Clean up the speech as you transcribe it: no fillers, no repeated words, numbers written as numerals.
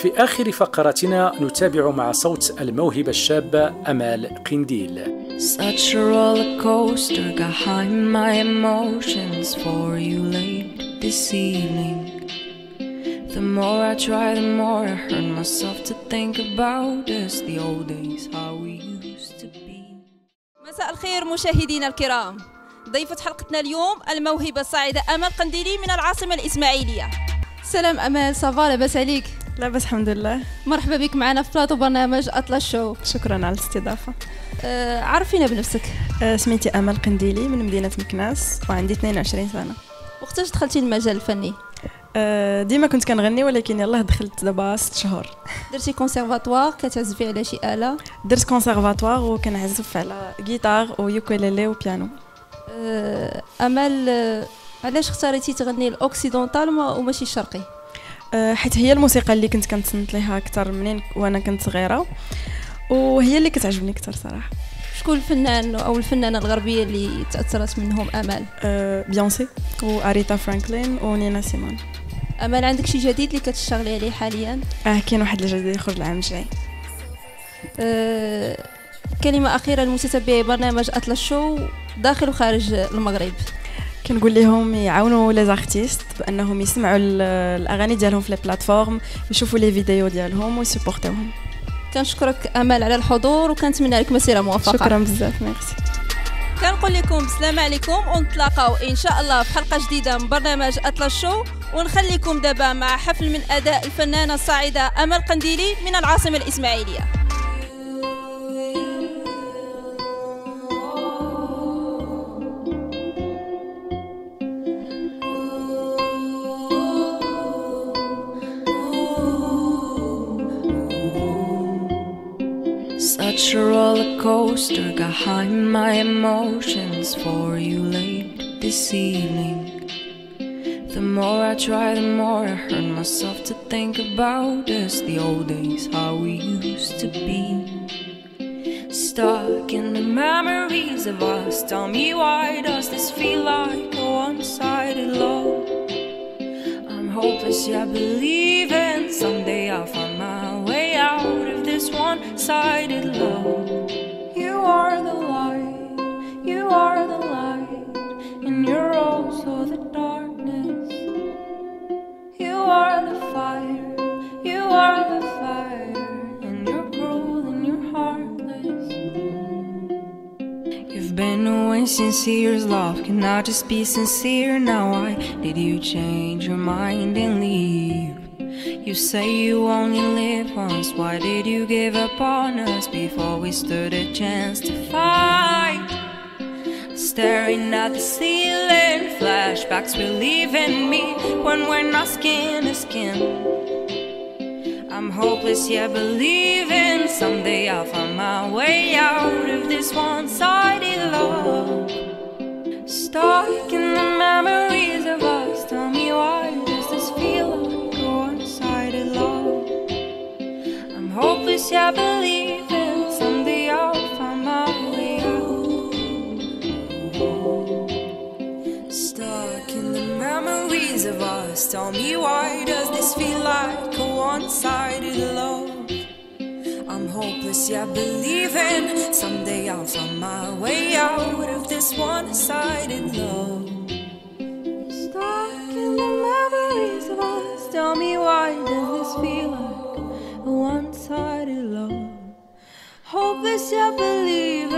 وفي آخر فقراتنا نتابع مع صوت الموهبة الشابة أمال قنديل. Such a roller coaster got high in my emotions for you late this evening. The more I try, the more I hurt myself to think about us, the old days, how we used to be. مساء الخير مشاهدينا الكرام. ضيفة حلقتنا اليوم الموهبة الصاعدة أمال قنديلي من العاصمة الإسماعيلية. سلام أمال، صافا لاباس عليك؟ لاباس الحمد لله. مرحبا بك معنا في بلاطو برنامج أطلس شو. شكرا على الاستضافة. عرفينا بنفسك. سميتي أمال قنديلي من مدينة مكناس وعندي 22 سنة. وقتاش دخلتي المجال الفني؟ ديما كنت كنغني ولكن يلاه دخلت دابا 6 شهور. درتي كونسيرفاتوار كتعزفي على شي آلة؟ درت كونسيرفاتوار وكنعزف على جيتار ويوكوليلي وبيانو. أمال علاش اختاريتي تغني الاوكسيدونتال وماشي الشرقي؟ حيت هي الموسيقى اللي كنت كنتصنت ليها اكثر منين وانا كنت صغيره وهي اللي كتعجبني اكثر صراحه. شكون الفنان او الفنانه الغربيه اللي تاثرت منهم امال؟ بيونسي واريتا فرانكلين ونينا سيمون. امال عندك شي جديد اللي كتشتغلي عليه حاليا؟ كاين واحد الجديد يخرج العام الجاي. كلمه اخيره لمتتبعي برنامج اطلس شو داخل وخارج المغرب. كنقول لهم يعاونوا لي زارتيست بانهم يسمعوا الاغاني ديالهم في لي بلاتفورم، يشوفوا لي فيديو ديالهم ويسبورتوهم. كنشكرك امال على الحضور وكنتمنى لك مسيره موفقه. شكرا بزاف، ميرسي. كنقول لكم السلام عليكم ونتلاقاو ان شاء الله في حلقه جديده من برنامج اطلس شو، ونخليكم دابا مع حفل من اداء الفنانه الصاعده امال قنديلي من العاصمه الاسماعيليه. Such a roller coaster got high in my emotions for you late this evening. The more I try, the more I hurt myself to think about us, the old days, how we used to be. Stuck in the memories of us. Tell me, why does this feel like a one-sided love? I'm hopeless yet believing someday I'll find my way out of this one-sided love. You are the light, you are the light, and you're also the darkness. You are the fire, you are the fire, and you're cruel and you're heartless. You've been away since years, love, can I just be sincere now? Why did you change your mind and leave? You say you only live once, why did you give up on us before we stood a chance to fight? Staring at the ceiling, flashbacks relieving me when we're not skin to skin. I'm hopeless yet believing someday I'll find my way out of this one-sided love. Stuck in the memories of us, tell me, why does this feel like a one-sided love? I'm hopeless yet believing someday I'll find my way out. Stuck in the memories of us, tell me, why does this feel like a one-sided love? I'm hopeless yet believing someday I'll find my way out of this one-sided love. Stuck in the memories of us, tell me, why does this feel like a one-sided love? Hopeless yet believing